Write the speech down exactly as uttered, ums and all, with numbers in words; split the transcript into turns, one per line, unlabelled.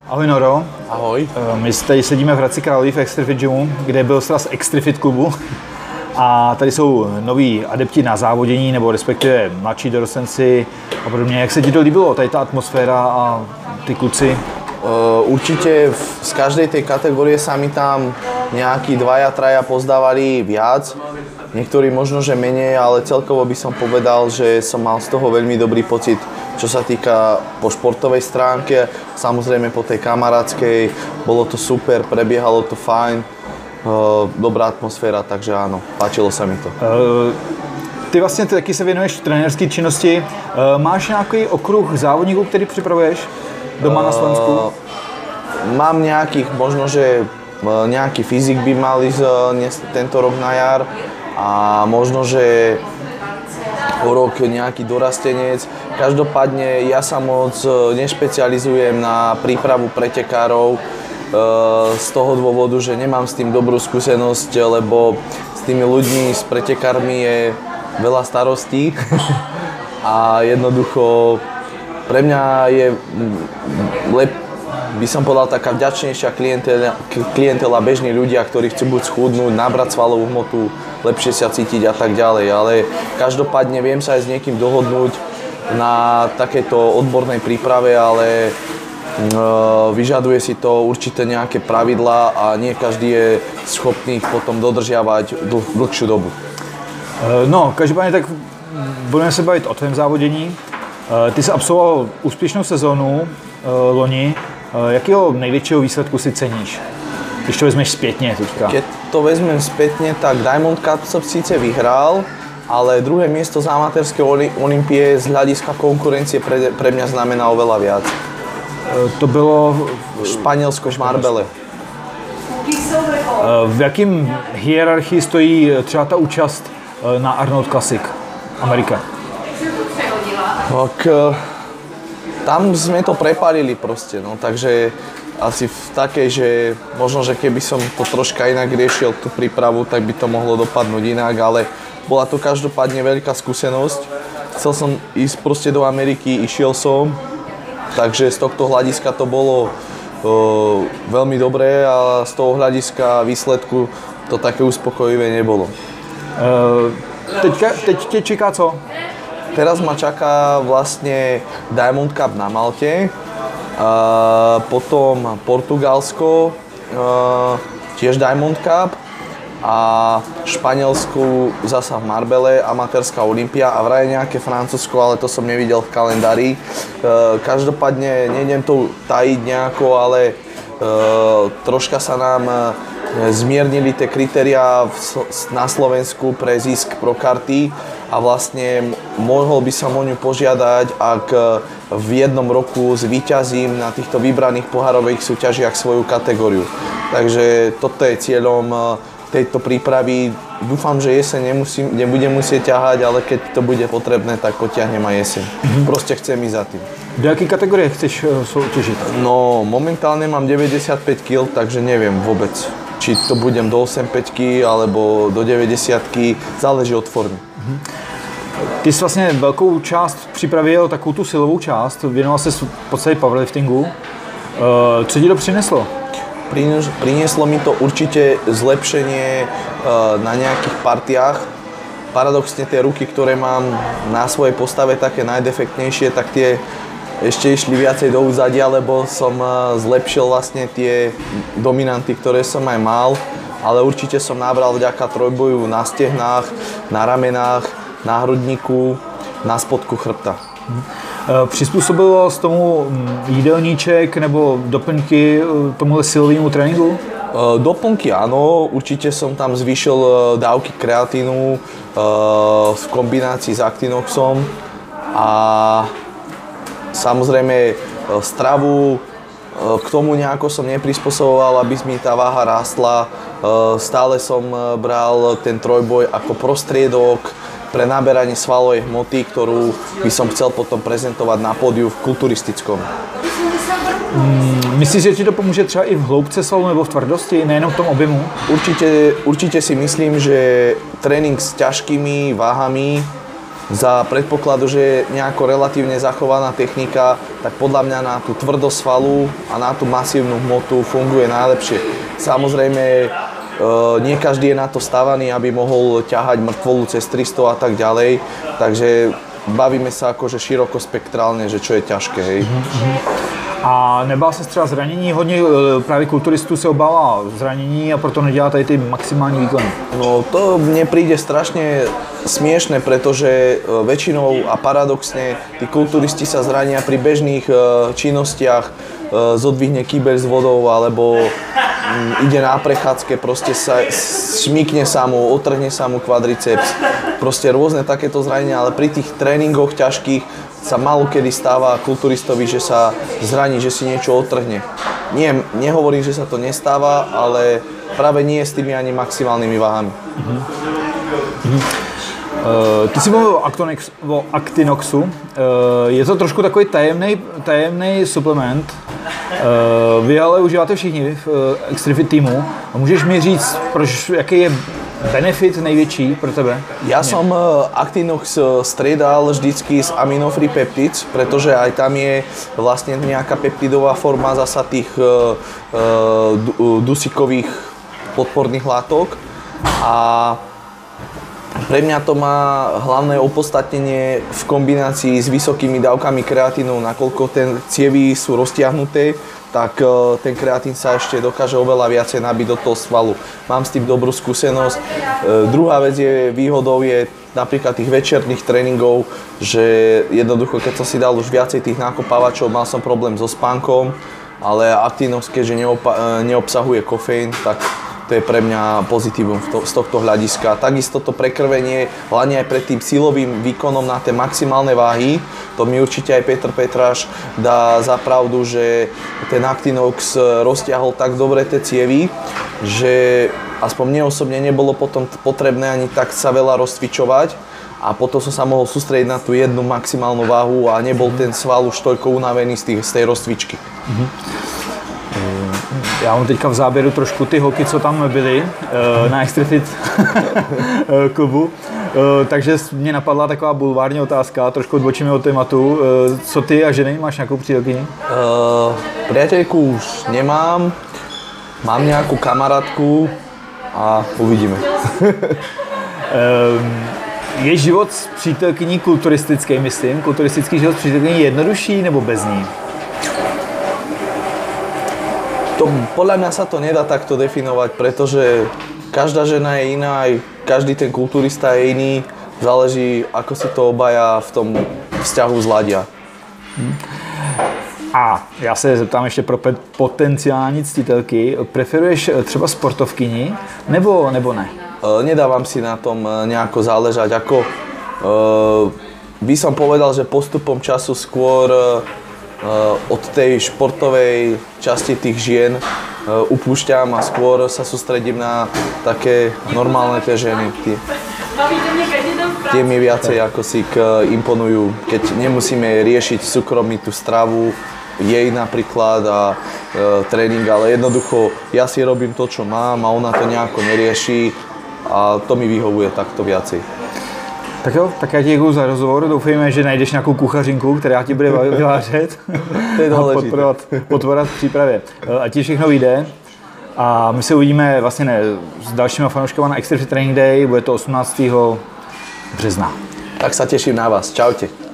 Ahoj Noro.
Ahoj.
My tady sedíme v Hradci Králové v Extrafit Gymu, kde byl sraz Extrafit klubu. A tady jsou noví adepti na závodění, nebo respektive mladší dorostenci a podobně. Jak se ti to líbilo, tady ta atmosféra a ty kluci?
Uh, určite z každej tej kategórie sa mi tam nejakí dvaja, traja pozdávali viac. Niektorí možno, že menej, ale celkovo by som povedal, že som mal z toho veľmi dobrý pocit, čo sa týka po športovej stránke. Samozrejme po tej kamarátskej, bolo to super, prebiehalo to fajn. Uh, dobrá atmosféra, takže áno, páčilo sa mi to.
Uh, ty vlastně ty taky se věnuješ trenérské činnosti. Uh, máš nějaký okruh závodníků, který připravuješ doma uh, na Slovensku?
Mám nejakých, možno, že nejaký fyzik by mal ísť tento rok na jar a možno, že o rok nejaký dorastenec. Každopádne ja sa moc nešpecializujem na prípravu pretekárov z toho dôvodu, že nemám s tým dobrú skúsenosť, lebo s tými ľuďmi, s pretekármi je veľa starostí a jednoducho pre mňa je lep, by som povedal, taká vďačnejšia klientela, klientela bežní ľudia, ktorí chcú buď schudnúť, nabrať svalovú hmotu, lepšie sa cítiť a tak ďalej, ale každopádne viem sa aj s niekým dohodnúť na takéto odbornej príprave, ale vyžaduje si to určite nejaké pravidlá a nie každý je schopný ich potom dodržiavať dl dlhšiu dobu.
No, každopádně tak budeme se bavit o tvém závodění. Ty jsi absolvoval úspěšnou sezónu loni. Jakého největšího výsledku si ceníš, když to vezmeš zpětně teďka?
Keď to vezmem zpětně, tak Diamond Cup som síce vyhral, ale druhé miesto z amatérskej olympie z hľadiska konkurencie pre, pre mňa znamená oveľa viac.
To bylo
Španělsko, Marbelle.
V jakým hierarchii stojí třeba ta účast na Arnold Classic Amerika?
Tak, tam sme to prepálili proste, no, takže asi v takej, že možno, že keby som to troška inak riešil, tú prípravu, tak by to mohlo dopadnúť inak, ale bola to každopádne veľká skúsenosť. Chcel som ísť proste do Ameriky, išiel som. Takže z tohto hľadiska to bolo uh, veľmi dobré a z toho hľadiska výsledku to také uspokojivé nebolo.
Uh, teďka, teď tě čeká co?
Teraz ma čaká vlastne Diamond Cup na Malte, uh, potom Portugalsko, uh, tiež Diamond Cup, a Španielsku zasa v Marbelle, amatérska olympia a vraj nejaké Francúzsko, ale to som nevidel v kalendári. Každopádne nejdem to tajiť nejako, ale troška sa nám zmiernili tie kritériá na Slovensku pre zisk pro karty a vlastne mohol by som o ňu požiadať, ak v jednom roku zvíťazím na týchto vybraných pohárových súťažiach svoju kategóriu. Takže toto je cieľom tejto prípravy. Dúfam, že jeseň nemusím, nebudem musieť ťahať, ale keď to bude potrebné, tak potiahnem aj jeseň. Mm-hmm. Proste chcem ísť za tým.
Do jaké kategórie chceš soutěžit?
No, momentálne mám deväťdesiatpäť kilogramov, takže neviem vôbec, či to budem do osemdesiatpäť alebo do deväťdesiatky, záleží od formy. Mm-hmm.
Ty jsi vlastně velkou část připravil, takovou tu silovou část, věnoval se v podstatě powerliftingu. Co ti to přineslo?
Prinieslo mi to určite zlepšenie na nejakých partiách. Paradoxne tie ruky, ktoré mám na svojej postave také najdefektnejšie, tak tie ešte išli viacej do úzadia, lebo som zlepšil vlastne tie dominanty, ktoré som aj mal. Ale určite som nabral vďaka trojboju na stehnách, na ramenách, na hrudníku, na spodku chrbta.
Přizpůsobilo z tomu jídelníček nebo doplňky tomuhle silovému tréninku?
Doplnky áno, určite som tam zvýšil dávky kreatínu v kombinácii s Actinoxom a samozrejme stravu, k tomu nejako som neprispôsoboval, aby mi tá váha rástla. Stále som bral ten trojboj ako prostriedok pre naberanie svalovej hmoty, ktorú by som chcel potom prezentovať na pódiu v kulturistickom.
Mm, myslíš, že ti to pomůže třeba i v hloubce svalu nebo v tvrdosti, nejenom v tom objemu?
Určite, určite si myslím, že tréning s ťažkými váhami za predpokladu, že je nejako relatívne zachovaná technika, tak podľa mňa na tú tvrdosť svalu a na tú masívnu hmotu funguje najlepšie. Samozrejme, e, nie každý je na to stavaný, aby mohol ťahať mŕtvolu cez tristo a tak ďalej, takže bavíme sa akože širokospektrálne, že čo je ťažké, hej.
A nebál se třeba zranění? Hodně právě kulturistů se obává zranění a proto nedělá tady ty maximální výkony.
No to mne príde strašne smiešne, pretože väčšinou a paradoxne tí kulturisti sa zrania pri bežných činnostiach, zodvihne kýbeľ s vodou alebo ide na prechádzke, proste sa šmikne sa mu, otrhne sa mu kvadriceps, proste rôzne takéto zranenia, ale pri tých tréningoch ťažkých sa málo kedy stáva kulturistovi, že sa zraní, že si niečo otrhne. Nie, nehovorím, že sa to nestáva, ale práve nie s tými ani maximálnymi váhami. Uh-huh.
Uh-huh. Uh, ty si mluvil o, o Actinoxu. Uh, je to trošku takový tajemný, tajemný suplement. Uh, vy ale užíváte všichni v uh, Extrifit týmu. A můžeš mi říct, proč, jaký je benefit největší pro tebe?
Ja som Actinox striedal vždycky z aminofree peptids, pretože aj tam je vlastne nejaká peptidová forma zasa tých uh, uh, dusíkových podporných látok. A pre mňa to má hlavné opodstatnenie v kombinácii s vysokými dávkami kreatínu, nakoľko ten cievy sú roztiahnuté, tak ten kreatín sa ešte dokáže oveľa viacej nabiť do toho svalu. Mám s tým dobrú skúsenosť. E, druhá vec je, výhodou je napríklad tých večerných tréningov, že jednoducho, keď som si dal už viacej tých nákopávačov, mal som problém so spánkom, ale Actinox, keďže neopa- neobsahuje kofeín, tak to je pre mňa pozitívum z tohto hľadiska. Takisto to prekrvenie, hlavne aj pred tým silovým výkonom na tie maximálne váhy, to mi určite aj Petr Petráš dá za pravdu, že ten Actinox roztiahol tak dobre tie cievy, že aspoň mne osobne nebolo potom potrebné ani tak sa veľa rozcvičovať a potom som sa mohol sústrediť na tú jednu maximálnu váhu a nebol ten sval už toľko unavený z, tých, z tej rozcvičky. Mm-hmm.
Já mám teďka v záběru trošku ty holky, co tam byly na Extrifit klubu, takže mě napadla taková bulvární otázka, trošku odbočíme od tématu. Co ty a ženy, máš nějakou přítelkyni?
Uh, priateľku už nemám, mám nejakú kamarátku a uvidíme.
Je život s přítelkyní kulturistický, myslím, kulturistický život s přítelkyní jednodušší nebo bez ní?
To, podľa mňa sa to nedá takto definovať, pretože každá žena je iná, aj každý ten kulturista je iný. Záleží, ako si to obaja v tom vzťahu zladia.
A já se zeptám ještě pro potenciální ctitelky. Preferuješ třeba sportovkyni nebo, nebo ne?
Nedávam si na tom nejako záležať. Ako, by som povedal, že postupom času skôr od tej športovej časti tých žien upúšťam a skôr sa sústredím na také normálne tie ženy. Tie, tie mi viacej ako si imponujú, keď nemusíme riešiť súkromí tú stravu, jej napríklad a e, tréning, ale jednoducho ja si robím to, čo mám a ona to nejako nerieši a to mi vyhovuje takto viacej.
Tak jo, tak já ti děkuju za rozhovor. Doufejme, že najdeš nějakou kuchařinku, která ti bude vyvážet a podporovat, podporovat v přípravě. Ať ti všechno vyjde. A my se uvidíme vlastně ne, s dalšíma fanouškama na Extrifit Training Day. Bude to osmnáctého března.
Tak sa teším na vás. Čaute.